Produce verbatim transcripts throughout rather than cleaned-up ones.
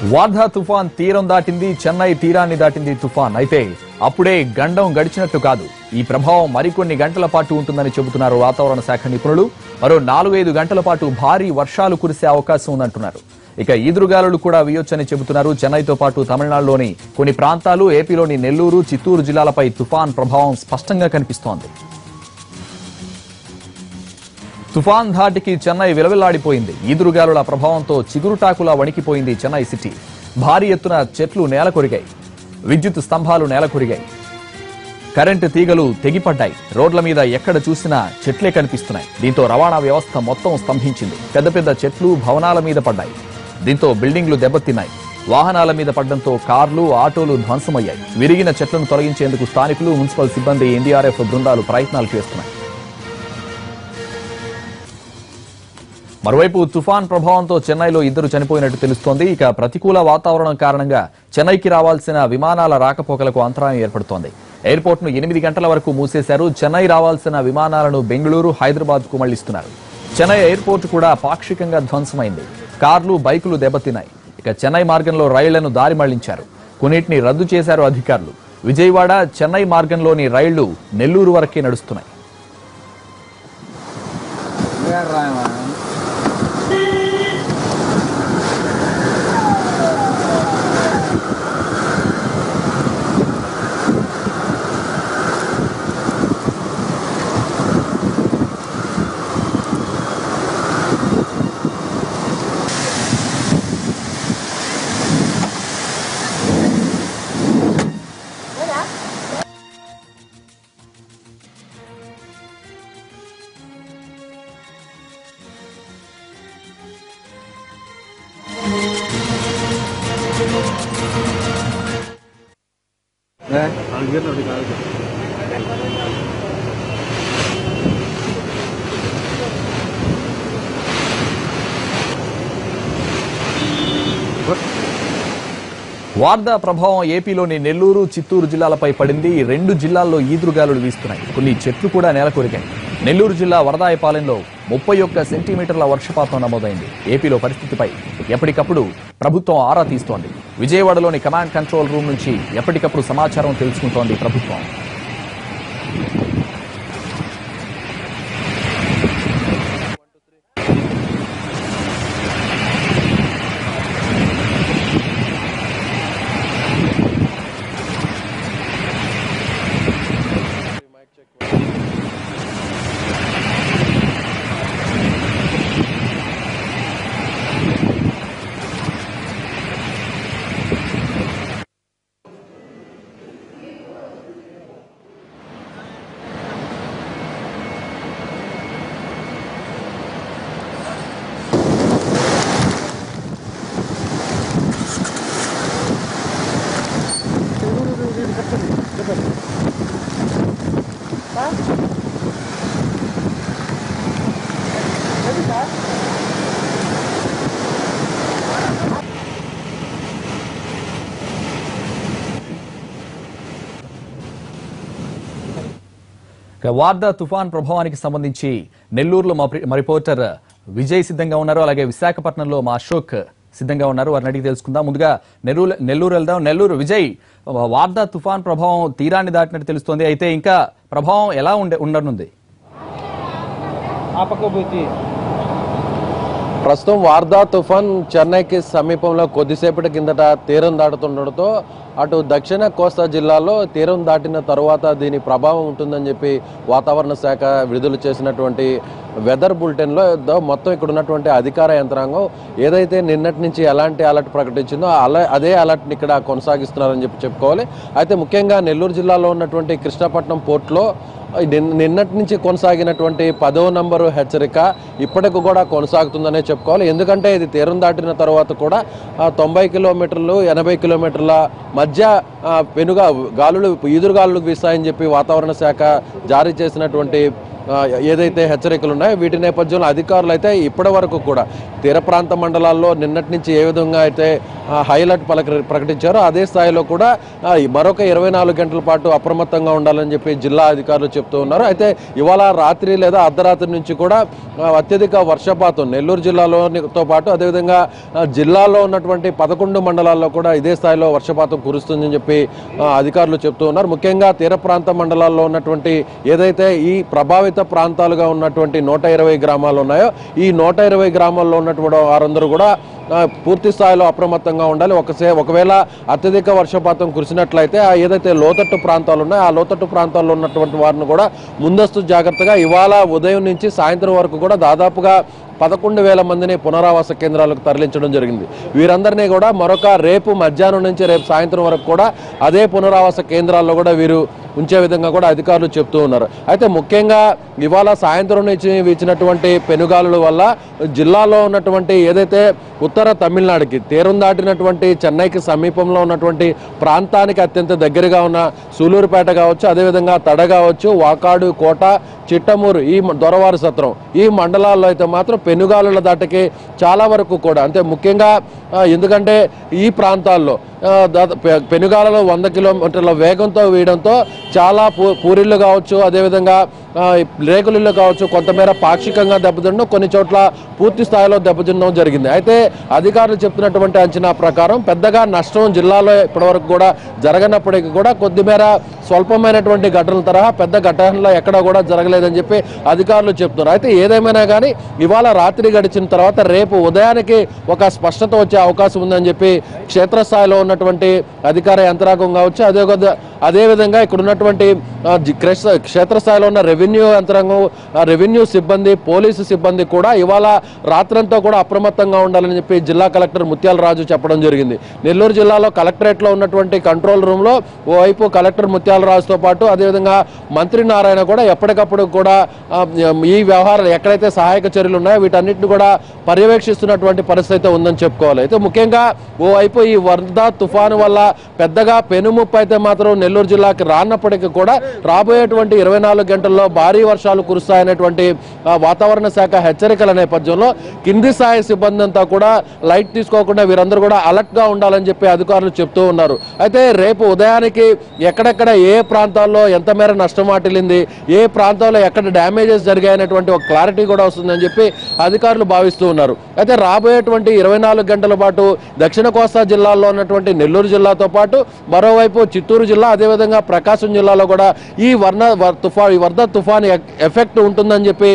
వార్ధా తుఫాన్ తీరం దాటింది, చెన్నై తీరాన్ని దాటింది తుఫాన్. అయితే అప్పుడే గండం గడిచినట్టు కాదు. ఈ ప్రభావం మరికొన్ని గంటల పాటు ఉంటుందని చెబుతున్నారు వాతావరణ శాఖ నిపుణులు. మరో నాలుగైదు గంటల పాటు భారీ వర్షాలు కురిసే అవకాశం ఉందంటున్నారు. ఇక ఈదురుగాలులు కూడా వీయొచ్చని చెబుతున్నారు. చెన్నైతో పాటు తమిళనాడులోని కొన్ని ప్రాంతాలు, ఏపీలోని నెల్లూరు, చిత్తూరు జిల్లాలపై తుఫాన్ ప్రభావం స్పష్టంగా కనిపిస్తోంది. తుఫాన్ ధాటికి చెన్నై విలవిల్లాడిపోయింది. ఈదురుగాలుల ప్రభావంతో చిగురుటాకులా వణికిపోయింది చెన్నై సిటీ. భారీ ఎత్తున చెట్లు నేలకొరిగాయి, విద్యుత్ స్తంభాలు నేలకొరిగాయి, కరెంటు తీగలు తెగిపడ్డాయి. రోడ్ల మీద ఎక్కడ చూసినా చెట్లే కనిపిస్తున్నాయి. దీంతో రవాణా వ్యవస్థ మొత్తం స్తంభించింది. పెద్ద పెద్ద చెట్లు భవనాల మీద పడ్డాయి. దీంతో బిల్డింగ్లు దెబ్బతిన్నాయి. వాహనాల మీద పడ్డంతో కార్లు, ఆటోలు ధ్వంసమయ్యాయి. విరిగిన చెట్లను తొలగించేందుకు స్థానికులు, మున్సిపల్ సిబ్బంది, ఎన్డీఆర్ఎఫ్ బృందాలు ప్రయత్నాలు చేస్తున్నాయి. మరోవైపు తుఫాన్ ప్రభావంతో చెన్నైలో ఇద్దరు చనిపోయినట్టు తెలుస్తోంది. ఇక ప్రతికూల వాతావరణం కారణంగా చెన్నైకి రావాల్సిన విమానాల రాకపోకలకు అంతరాయం ఏర్పడుతోంది. ఎయిర్పోర్ట్ ను ఎనిమిది గంటల వరకు మూసేశారు. చెన్నై రావాల్సిన విమానాలను బెంగళూరు, హైదరాబాద్ కు మళ్లిస్తున్నారు. చెన్నై ఎయిర్పోర్ట్ కూడా పాక్షికంగా ధ్వంసమైంది. కార్లు, బైకులు దెబ్బతిన్నాయి. ఇక చెన్నై మార్గంలో రైళ్లను దారి మళ్లించారు. కొన్నిటిని రద్దు చేశారు అధికారులు. విజయవాడ, చెన్నై మార్గంలోని రైళ్లు నెల్లూరు వరకే నడుస్తున్నాయి. వార్ధా ప్రభావం ఏపీలోని నెల్లూరు, చిత్తూరు జిల్లాలపై పడింది. ఈ రెండు జిల్లాల్లో ఈదురుగాలులు వీస్తున్నాయి. కొన్ని చెట్లు కూడా నేలకొరిగాయి. నెల్లూరు జిల్లా వరదాయపాలెంలో ముప్పై ఒక్క సెంటీమీటర్ల వర్షపాతం నమోదైంది. ఏపీలో పరిస్థితిపై ఎప్పటికప్పుడు ప్రభుత్వం ఆరా తీస్తోంది. విజయవాడలోని కమాండ్ కంట్రోల్ రూమ్ నుంచి ఎప్పటికప్పుడు సమాచారం తెలుసుకుంటోంది ప్రభుత్వం. వార్ధా తుఫాన్ ప్రభావానికి సంబంధించి నెల్లూరులో మా రిపోర్టర్ విజయ్ సిద్ధంగా ఉన్నారు. అలాగే విశాఖపట్నంలో మా అశోక్ సిద్ధంగా ఉన్నారు. వారిని అడిగి తెలుసుకుందాం. ముందుగా నెల్లూరు నెల్లూరు వెళ్దాం. నెల్లూరు విజయ్, వార్ధా తుఫాన్ ప్రభావం తీరాన్ని దాటినట్టు తెలుస్తోంది. అయితే ఇంకా ప్రభావం ఎలా ఉండే ఉండనుంది? ప్రస్తుతం వార్ధా తుఫాన్ చెన్నైకి సమీపంలో కొద్దిసేపటి కిందట తీరం దాటుతుండటంతో అటు దక్షిణ కోస్తా జిల్లాలో తీరం దాటిన తరువాత దీని ప్రభావం ఉంటుందని చెప్పి వాతావరణ శాఖ విడుదల చేసినటువంటి వెదర్ బులెటిన్లో మొత్తం ఇక్కడ ఉన్నటువంటి అధికార యంత్రాంగం ఏదైతే నిన్నటి నుంచి ఎలాంటి అలర్ట్ ప్రకటించిందో అలా అదే అలర్ట్ని ఇక్కడ కొనసాగిస్తున్నారని చెప్పి చెప్పుకోవాలి. అయితే ముఖ్యంగా నెల్లూరు జిల్లాలో ఉన్నటువంటి కృష్ణపట్నం పోర్టులో నిన్నటి నుంచి కొనసాగినటువంటి పదవ నంబరు హెచ్చరిక ఇప్పటికి కూడా కొనసాగుతుందనే చెప్పుకోవాలి. ఎందుకంటే ఇది తీరం దాటిన తర్వాత కూడా తొంభై కిలోమీటర్లు ఎనభై కిలోమీటర్ల మధ్య పెనుగా గాలులు, ఈదురుగాలులు వీస్తాయని చెప్పి వాతావరణ శాఖ జారీ చేసినటువంటి ఏదైతే హెచ్చరికలు ఉన్నాయో వీటి నేపథ్యంలో అధికారులు అయితే ఇప్పటి వరకు కూడా తీర ప్రాంత మండలాల్లో నిన్నటి నుంచి ఏ విధంగా అయితే హై అలర్ట్ పలక ప్రకటించారో అదే స్థాయిలో కూడా మరొక ఇరవై నాలుగు గంటల పాటు అప్రమత్తంగా ఉండాలని చెప్పి జిల్లా అధికారులు చెప్తూ ఉన్నారు. అయితే ఇవాళ రాత్రి లేదా అర్ధరాత్రి నుంచి కూడా అత్యధిక వర్షపాతం నెల్లూరు జిల్లాలోతో పాటు అదేవిధంగా జిల్లాలో ఉన్నటువంటి పదకొండు మండలాల్లో కూడా ఇదే స్థాయిలో వర్షపాతం కురుస్తుందని చెప్పి అధికారులు చెప్తూ ఉన్నారు. ముఖ్యంగా తీర ప్రాంత మండలాల్లో ఉన్నటువంటి ఏదైతే ఈ ప్రభావిత ప్రాంతాలుగా ఉన్నటువంటి నూట ఇరవై గ్రామాలు ఉన్నాయో ఈ నూట ఇరవై గ్రామాల్లో ఉన్నటువంటి వారందరూ కూడా పూర్తి స్థాయిలో అప్రమత్తంగా ఉండాలి. ఒకసే ఒకవేళ అత్యధిక వర్షపాతం కురిసినట్లయితే ఆ ఏదైతే లోతట్టు ప్రాంతాలు ఉన్నాయో ఆ లోతట్టు ప్రాంతాల్లో ఉన్నటువంటి వారిని కూడా ముందస్తు జాగ్రత్తగా ఇవాళ ఉదయం నుంచి సాయంత్రం వరకు కూడా దాదాపుగా పదకొండు వేల మందిని పునరావాస కేంద్రాలకు తరలించడం జరిగింది. వీరందరినీ కూడా మరొక రేపు మధ్యాహ్నం నుంచి రేపు సాయంత్రం వరకు కూడా అదే పునరావాస కేంద్రాల్లో కూడా వీరు ఉంచే విధంగా కూడా అధికారులు చెప్తూ ఉన్నారు. అయితే ముఖ్యంగా ఇవాళ సాయంత్రం నుంచి వీచినటువంటి పెనుగాలుల వల్ల జిల్లాలో ఉన్నటువంటి ఏదైతే ఉత్తర తమిళనాడుకి తీరం దాటినటువంటి చెన్నైకి సమీపంలో ఉన్నటువంటి ప్రాంతానికి అత్యంత దగ్గరగా ఉన్న సూలూరుపేట కావచ్చు, అదేవిధంగా తడ కావచ్చు, వాకాడు, కోట, చిట్టమూరు, ఈ దొరవారు సత్రం ఈ మండలాల్లో అయితే మాత్రం పెనుగాలుల దాటికి చాలా వరకు కూడా అంటే ముఖ్యంగా ఎందుకంటే ఈ ప్రాంతాల్లో పెనుగాలలో వంద కిలోమీటర్ల వేగంతో వేయడంతో చాలా పూరిళ్ళు కావచ్చు, అదేవిధంగా రేకులిళ్ళు కావచ్చు కొంతమేర పాక్షికంగా దెబ్బతినడం, కొన్ని చోట్ల పూర్తి స్థాయిలో దెబ్బతినడం జరిగింది. అయితే అధికారులు చెప్తున్నటువంటి అంచనా ప్రకారం పెద్దగా నష్టం జిల్లాలో ఇప్పటివరకు కూడా జరగనప్పటికీ కూడా కొద్దిమేర స్వల్పమైనటువంటి ఘటనల తరహా పెద్ద ఘటనలో ఎక్కడ కూడా జరగలేదని చెప్పి అధికారులు చెప్తున్నారు. అయితే ఏదేమైనా కానీ ఇవాళ రాత్రి గడిచిన తర్వాత రేపు ఉదయానికి ఒక స్పష్టత వచ్చే అవకాశం ఉందని చెప్పి క్షేత్రస్థాయిలో ఉన్నటువంటి అధికార యంత్రాంగం కావచ్చు, అదే అదేవిధంగా ఇక్కడ ఉన్నటువంటి క్షేత్రస్థాయిలో ఉన్న రెవెన్యూ యంత్రాంగం, రెవెన్యూ సిబ్బంది, పోలీసు సిబ్బంది కూడా ఇవాళ రాత్రంతా కూడా అప్రమత్తంగా ఉండాలని చెప్పి జిల్లా కలెక్టర్ ముత్యాల రాజు చెప్పడం జరిగింది. నెల్లూరు జిల్లాలో కలెక్టరేట్లో ఉన్నటువంటి కంట్రోల్ రూమ్లో ఓవైపు కలెక్టర్ ముత్యాల రాజుతో పాటు అదేవిధంగా మంత్రి నారాయణ కూడా ఎప్పటికప్పుడు కూడా ఈ వ్యవహారాలు ఎక్కడైతే సహాయక చర్యలు ఉన్నాయో వీటన్నిటిని కూడా పర్యవేక్షిస్తున్నటువంటి పరిస్థితి ఉందని చెప్పుకోవాలి. అయితే ముఖ్యంగా ఓవైపు ఈ వర్ధా తుఫాను వల్ల పెద్దగా పెనుముప్పు అయితే మాత్రం నెల్లూరు జిల్లాకి రానప్పటికీ కూడా రాబోయేటువంటి ఇరవై నాలుగు గంటల్లో భారీ వర్షాలు కురుస్తాయనేటువంటి వాతావరణ శాఖ హెచ్చరికల నేపథ్యంలో కింది స్థాయి సిబ్బంది అంతా కూడా లైట్ తీసుకోకుండా వీరందరూ కూడా అలర్ట్ గా ఉండాలని చెప్పి అధికారులు చెప్తూ ఉన్నారు. అయితే రేపు ఉదయానికి ఎక్కడెక్కడ ఏ ప్రాంతాల్లో ఎంత మేర నష్టం వాటిల్లింది, ఏ ప్రాంతాల్లో ఎక్కడ డ్యామేజెస్ జరిగాయనేటువంటి ఒక క్లారిటీ కూడా వస్తుందని చెప్పి అధికారులు భావిస్తూ ఉన్నారు. అయితే రాబోయేటువంటి ఇరవై నాలుగు గంటల పాటు దక్షిణ కోస్తా జిల్లాల్లో ఉన్నటువంటి నెల్లూరు జిల్లాతో పాటు మరోవైపు చిత్తూరు జిల్లా అదేవిధంగా ప్రకాశం జిల్లాలో కూడా ఈ వర్ణ తుఫాన్ ఈ వర్ధ తుఫాన్ ఎఫెక్ట్ ఉంటుందని చెప్పి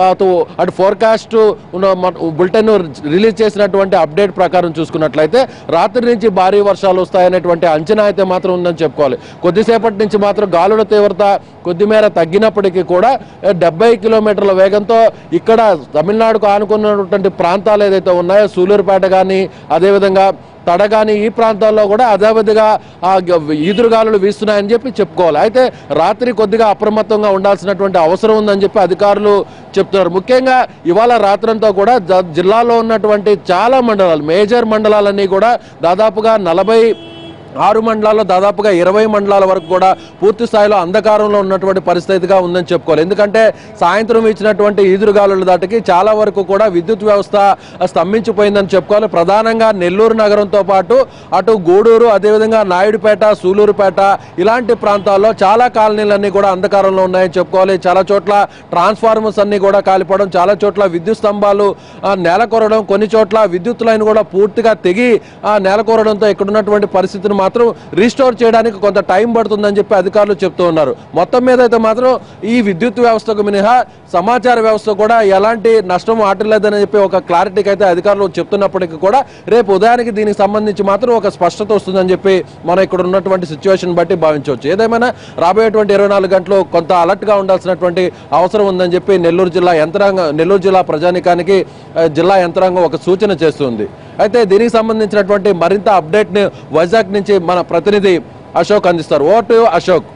అటు ఫోర్కాస్ట్ బులెటిన్ రిలీజ్ చేసినటువంటి అప్డేట్ ప్రకారం చూసుకున్నట్లయితే రాత్రి నుంచి భారీ వర్షాలు వస్తాయనేటువంటి అంచనా అయితే మాత్రం ఉందని చెప్పుకోవాలి. కొద్దిసేపటి నుంచి మాత్రం గాలుల తీవ్రత కొద్దిమేర తగ్గినప్పటికీ కూడా డెబ్బై కిలోమీటర్ల వేగంతో ఇక్కడ తమిళనాడుకు ఆనుకున్నటువంటి ప్రాంతాలు ఏదైతే ఉన్నాయో సూలూరుపేట కానీ అదేవిధంగా తడగాని ఈ ప్రాంతాల్లో కూడా అదేవిధంగా ఈదురుగాలులు వీస్తున్నాయని చెప్పి చెప్పుకోవాలి. అయితే రాత్రి కొద్దిగా అప్రమత్తంగా ఉండాల్సినటువంటి అవసరం ఉందని చెప్పి అధికారులు చెప్తున్నారు. ముఖ్యంగా ఇవాళ రాత్రంతా కూడా జిల్లాలో ఉన్నటువంటి చాలా మండలాలు మేజర్ మండలాలన్నీ కూడా దాదాపుగా నలభై ఆరు మండలాల్లో దాదాపుగా ఇరవై మండలాల వరకు కూడా పూర్తి స్థాయిలో అంధకారంలో ఉన్నటువంటి పరిస్థితిగా ఉందని చెప్పుకోవాలి. ఎందుకంటే సాయంత్రం ఇచ్చినటువంటి ఈదురుగాలుల దాటికి చాలా వరకు కూడా విద్యుత్ వ్యవస్థ స్తంభించిపోయిందని చెప్పుకోవాలి. ప్రధానంగా నెల్లూరు నగరంతో పాటు అటు గూడూరు అదేవిధంగా నాయుడుపేట, సూలూరుపేట ఇలాంటి ప్రాంతాల్లో చాలా కాలనీలన్నీ కూడా అంధకారంలో ఉన్నాయని చెప్పుకోవాలి. చాలా చోట్ల ట్రాన్స్ఫార్మర్స్ అన్ని కూడా కాలిపోవడం, చాలా చోట్ల విద్యుత్ స్తంభాలు నేలకొరడం, కొన్ని చోట్ల విద్యుత్ లైన్ కూడా పూర్తిగా తెగి నేలకొరడంతో ఇక్కడ ఉన్నటువంటి పరిస్థితిని మాత్రం రీస్టోర్ చేయడానికి కొంత టైం పడుతుందని చెప్పి అధికారులు చెప్తూ ఉన్నారు. మొత్తం మీద అయితే మాత్రం ఈ విద్యుత్ వ్యవస్థకు మినహా సమాచార వ్యవస్థ కూడా ఎలాంటి నష్టం ఆటలేదని చెప్పి ఒక క్లారిటీకి అయితే అధికారులు చెప్తున్నప్పటికీ కూడా రేపు ఉదయానికి దీనికి సంబంధించి మాత్రం ఒక స్పష్టత వస్తుందని చెప్పి మనం ఇక్కడ ఉన్నటువంటి సిచ్యువేషన్ బట్టి భావించవచ్చు. ఏదేమైనా రాబోయేటువంటి ఇరవై నాలుగు గంటలు కొంత అలర్ట్ గా ఉండాల్సినటువంటి అవసరం ఉందని చెప్పి నెల్లూరు జిల్లా యంత్రాంగం నెల్లూరు జిల్లా ప్రజానికానికి జిల్లా యంత్రాంగం ఒక సూచన చేస్తుంది. అయితే దీనికి సంబంధించినటువంటి మరింత అప్డేట్ ని వైజాగ్ నుంచి మన ప్రతినిధి అశోక్ అందిస్తారు. Over to Ashok.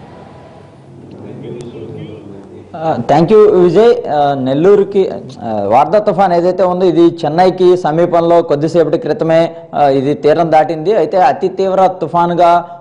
Thank you Vijay. నెల్లూరుకి వార్దా తుఫాన్ ఏదైతే ఉందో ఇది చెన్నైకి సమీపంలో కొద్దిసేపటి క్రితమే ఇది తీరం దాటింది. అయితే అతి తీవ్ర తుఫానుగా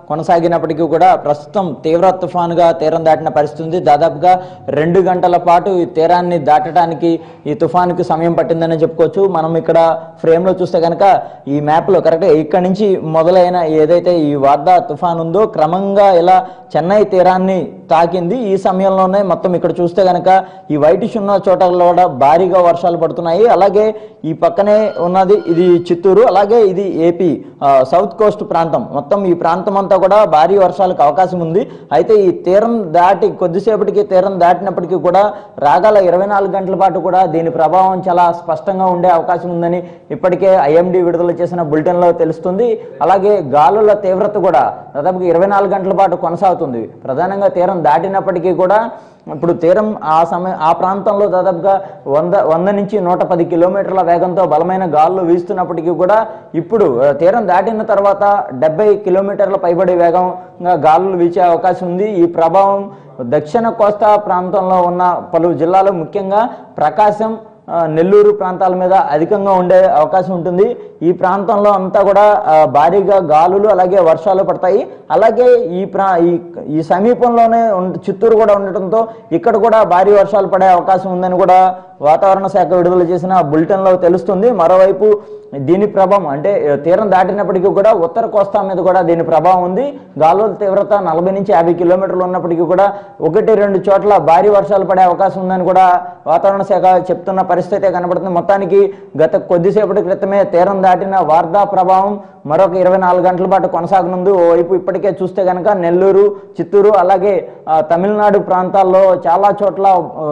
కొనసాగినప్పటికీ కూడా ప్రస్తుతం తీవ్ర తుఫానుగా తీరం దాటిన పరిస్థితి ఉంది. దాదాపుగా రెండు గంటల పాటు ఈ తీరాన్ని దాటడానికి ఈ తుఫానుకి సమయం పట్టిందని చెప్పుకోవచ్చు. మనం ఇక్కడ ఫ్రేమ్లో చూస్తే కనుక ఈ మ్యాప్లో కరెక్ట్గా ఇక్కడ నుంచి మొదలైన ఏదైతే ఈ వార్దా తుఫాన్ ఉందో క్రమంగా ఇలా చెన్నై తీరాన్ని తాకింది. ఈ సమయంలోనే మొత్తం ఇక్కడ చూస్తే కనుక ఈ వైట్ ఉన్న చోటల్లో కూడా భారీగా వర్షాలు పడుతున్నాయి. అలాగే ఈ పక్కనే ఉన్నది ఇది చిత్తూరు, అలాగే ఇది ఏపీ సౌత్ కోస్ట్ ప్రాంతం. మొత్తం ఈ ప్రాంతం అంతా కూడా భారీ వర్షాలకు అవకాశం ఉంది. అయితే ఈ తీరం దాటి కొద్దిసేపటికి తీరం దాటినప్పటికీ కూడా రాగల ఇరవై నాలుగు గంటల పాటు కూడా దీని ప్రభావం చాలా స్పష్టంగా ఉండే అవకాశం ఉందని ఇప్పటికే ఐఎండీ విడుదల చేసిన బులెటిన్లో తెలుస్తుంది. అలాగే గాలుల తీవ్రత కూడా దాదాపుగా ఇరవై నాలుగు గంటల పాటు కొనసాగుతుంది. ప్రధానంగా తీరం దాటినప్పటికీ కూడా ఇప్పుడు తీరం ఆ సమయం ఆ ప్రాంతంలో దాదాపుగా వంద వంద నుంచి నూట పది కిలోమీటర్ల వేగంతో బలమైన గాలులు వీస్తున్నప్పటికీ కూడా ఇప్పుడు తీరం దాటిన తర్వాత డెబ్బై కిలోమీటర్ల పైబడి వేగంగా గాలులు వీచే అవకాశం ఉంది. ఈ ప్రభావం దక్షిణ కోస్తా ప్రాంతంలో ఉన్న పలు జిల్లాలు ముఖ్యంగా ప్రకాశం, నెల్లూరు ప్రాంతాల మీద అధికంగా ఉండే అవకాశం ఉంటుంది. ఈ ప్రాంతంలో అంతా కూడా భారీగా గాలులు అలాగే వర్షాలు పడతాయి. అలాగే ఈ ప్రా ఈ సమీపంలోనే చిత్తూరు కూడా ఉండటంతో ఇక్కడ కూడా భారీ వర్షాలు పడే అవకాశం ఉందని కూడా వాతావరణ శాఖ విడుదల చేసిన బులెటిన్లో తెలుస్తుంది. మరోవైపు దీని ప్రభావం అంటే తీరం దాటినప్పటికీ కూడా ఉత్తర కోస్తా మీద కూడా దీని ప్రభావం ఉంది. గాలుల తీవ్రత నలభై నుంచి యాభై కిలోమీటర్లు ఉన్నప్పటికీ కూడా ఒకటి రెండు చోట్ల భారీ వర్షాలు పడే అవకాశం ఉందని కూడా వాతావరణ శాఖ చెప్తున్న పరిస్థితి కనబడుతుంది. మొత్తానికి గత కొద్దిసేపటి క్రితమే తీరం దాటిన వార్దా ప్రభావం మరొక ఇరవై నాలుగు గంటల పాటు కొనసాగనుంది. ఓవైపు ఇప్పటికే చూస్తే కనుక నెల్లూరు, చిత్తూరు అలాగే తమిళనాడు ప్రాంతాల్లో చాలా చోట్ల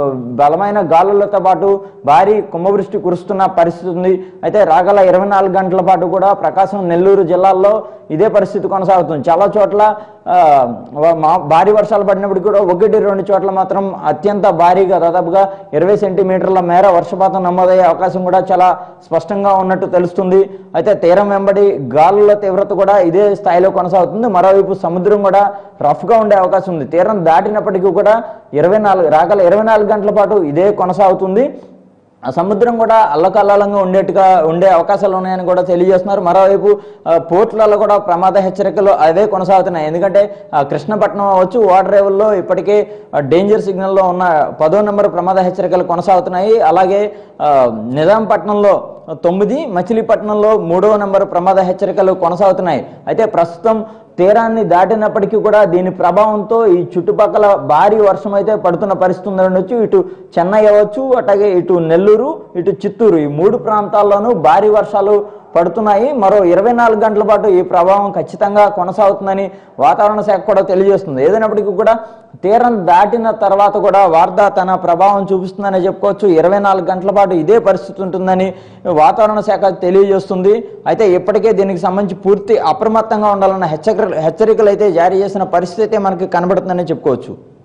బలమైన గాలులతో పాటు భారీ కుంభవృష్టి కురుస్తున్న పరిస్థితి ఉంది. అయితే రాగల ఇరవై నాలుగు గంటల పాటు కూడా ప్రకాశం, నెల్లూరు జిల్లాల్లో ఇదే పరిస్థితి కొనసాగుతుంది. చాలా చోట్ల భారీ వర్షాలు పడినప్పుడు కూడా ఒకటి రెండు చోట్ల మాత్రం అత్యంత భారీగా దాదాపుగా ఇరవై సెంటీమీటర్ల మేర వర్షపాతం నమోదయ్యే అవకాశం కూడా చాలా స్పష్టంగా ఉన్నట్టు తెలుస్తుంది. అయితే తీరం వెంబడి గాలుల తీవ్రత కూడా ఇదే స్థాయిలో కొనసాగుతుంది. మరోవైపు సముద్రం కూడా రఫ్గా ఉండే అవకాశం ఉంది. తీరం దాటినప్పటికీ కూడా ఇరవై నాలుగు రాగల ఇరవై నాలుగు గంటల పాటు ఇదే కొనసాగుతుంది. ఆ సముద్రం కూడా అల్లకల్లాలంగా ఉండేట్టుగా ఉండే అవకాశాలు ఉన్నాయని కూడా తెలియజేస్తున్నారు. మరోవైపు పోర్టులలో కూడా ప్రమాద హెచ్చరికలు అవే కొనసాగుతున్నాయి. ఎందుకంటే కృష్ణపట్నం అవచ్చు, ఓడరేవుల్లో ఇప్పటికే డేంజర్ సిగ్నల్లో ఉన్న పదో నెంబర్ ప్రమాద హెచ్చరికలు కొనసాగుతున్నాయి. అలాగే నిజాంపట్నంలో తొమ్మిది, మచిలీపట్నంలో మూడవ నెంబర్ ప్రమాద హెచ్చరికలు కొనసాగుతున్నాయి. అయితే ప్రస్తుతం తీరాన్ని దాటినప్పటికీ కూడా దీని ప్రభావంతో ఈ చుట్టుపక్కల భారీ వర్షం అయితే పడుతున్న పరిస్థితి ఉండొచ్చు. ఇటు చెన్నై అవ్వచ్చు, అట్లాగే ఇటు నెల్లూరు, ఇటు చిత్తూరు ఈ మూడు ప్రాంతాల్లోనూ భారీ వర్షాలు పడుతున్నాయి. మరో ఇరవై నాలుగు గంటల పాటు ఈ ప్రభావం ఖచ్చితంగా కొనసాగుతుందని వాతావరణ శాఖ కూడా తెలియజేస్తుంది. ఏదైనప్పటికీ కూడా తీరం దాటిన తర్వాత కూడా వార్దా తన ప్రభావం చూపిస్తుందని చెప్పుకోవచ్చు. ఇరవై నాలుగు గంటల పాటు ఇదే పరిస్థితి ఉంటుందని వాతావరణ శాఖ తెలియజేస్తుంది. అయితే ఇప్పటికే దీనికి సంబంధించి పూర్తి అప్రమత్తంగా ఉండాలన్న హెచ్చరిక హెచ్చరికలు అయితే జారీ చేసిన పరిస్థితి అయితే మనకి కనబడుతుందని చెప్పుకోవచ్చు.